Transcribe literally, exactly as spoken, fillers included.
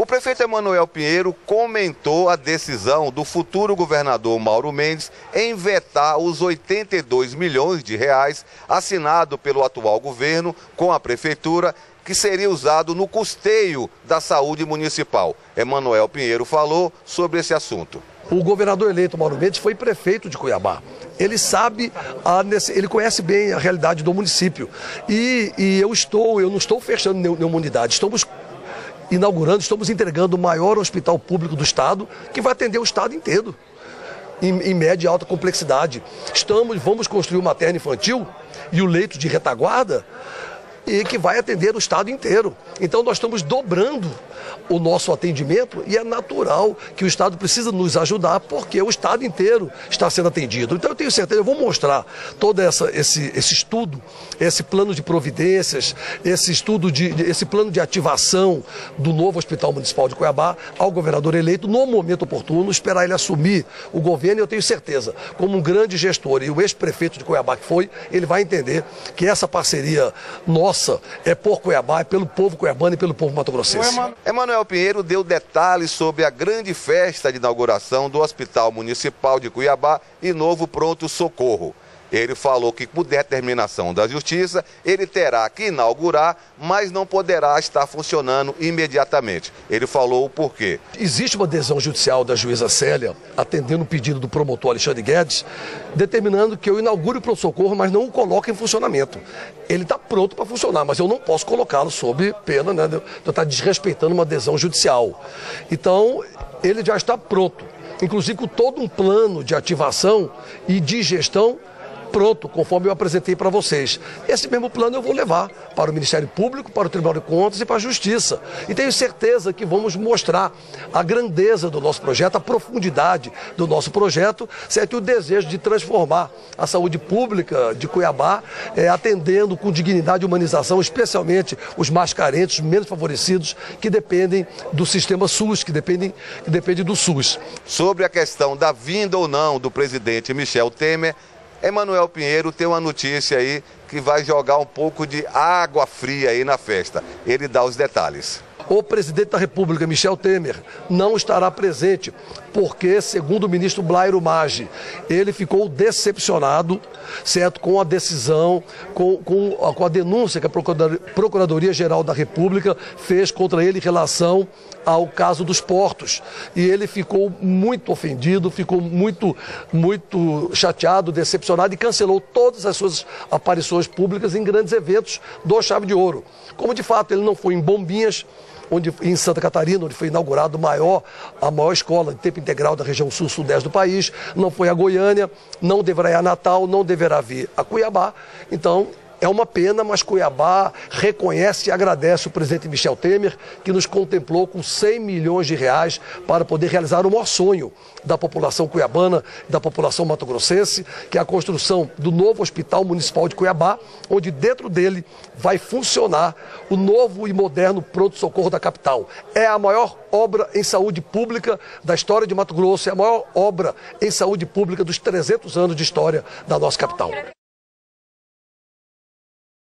prefeito Emanuel Pinheiro comentou a decisão do futuro governador Mauro Mendes em vetar os oitenta e dois milhões de reais assinado pelo atual governo com a prefeitura, que seria usado no custeio da saúde municipal. Emanuel Pinheiro falou sobre esse assunto. O governador eleito Mauro Mendes foi prefeito de Cuiabá. Ele sabe, a, ele conhece bem a realidade do município. E, e eu estou, eu não estou fechando nenhuma unidade, estamos inaugurando, estamos entregando o maior hospital público do estado, que vai atender o estado inteiro, em, em média e alta complexidade. Estamos, vamos construir o materno infantil e o leito de retaguarda, e que vai atender o estado inteiro. Então nós estamos dobrando o nosso atendimento e é natural que o estado precisa nos ajudar, porque o estado inteiro está sendo atendido. Então eu tenho certeza, eu vou mostrar todo essa, esse, esse estudo, esse plano de providências, esse estudo, de, esse plano de ativação do novo Hospital Municipal de Cuiabá ao governador eleito no momento oportuno, esperar ele assumir o governo. E eu tenho certeza, como um grande gestor e o ex-prefeito de Cuiabá que foi, ele vai entender que essa parceria nossa é por Cuiabá, é pelo povo cuiabano e pelo povo mato-grossense. Emanuel Pinheiro deu detalhes sobre a grande festa de inauguração do Hospital Municipal de Cuiabá e novo pronto-socorro. Ele falou que, por determinação da Justiça, ele terá que inaugurar, mas não poderá estar funcionando imediatamente. Ele falou o porquê. Existe uma decisão judicial da juíza Célia, atendendo o pedido do promotor Alexandre Guedes, determinando que eu inaugure o pronto-socorro, mas não o coloque em funcionamento. Ele está pronto para funcionar, mas eu não posso colocá-lo sob pena, né, de eu estar desrespeitando uma decisão judicial. Então, ele já está pronto, inclusive com todo um plano de ativação e de gestão pronto, conforme eu apresentei para vocês. Esse mesmo plano eu vou levar para o Ministério Público, para o Tribunal de Contas e para a Justiça. E tenho certeza que vamos mostrar a grandeza do nosso projeto, a profundidade do nosso projeto, certo? E o desejo de transformar a saúde pública de Cuiabá, é, atendendo com dignidade e humanização, especialmente os mais carentes, os menos favorecidos, que dependem do sistema SUS, que dependem, que dependem do SUS. Sobre a questão da vinda ou não do presidente Michel Temer, Emanuel Pinheiro tem uma notícia aí que vai jogar um pouco de água fria aí na festa. Ele dá os detalhes. O presidente da República, Michel Temer, não estará presente porque, segundo o ministro Blairo Maggi, ele ficou decepcionado, certo, com a decisão, com, com, com a denúncia que a Procuradoria-Geral da República fez contra ele em relação ao caso dos portos. E ele ficou muito ofendido, ficou muito, muito chateado, decepcionado e cancelou todas as suas aparições públicas em grandes eventos do Chave de Ouro. Como, de fato, ele não foi em Bombinhas, onde, em Santa Catarina, onde foi inaugurado o maior, a maior escola de tempo integral da região sul-sudeste do país, não foi a Goiânia, não deverá ir a Natal, não deverá vir a Cuiabá. Então, é uma pena, mas Cuiabá reconhece e agradece o presidente Michel Temer, que nos contemplou com cem milhões de reais para poder realizar o maior sonho da população cuiabana, da população mato-grossense, que é a construção do novo Hospital Municipal de Cuiabá, onde dentro dele vai funcionar o novo e moderno pronto-socorro da capital. É a maior obra em saúde pública da história de Mato Grosso, é a maior obra em saúde pública dos trezentos anos de história da nossa capital.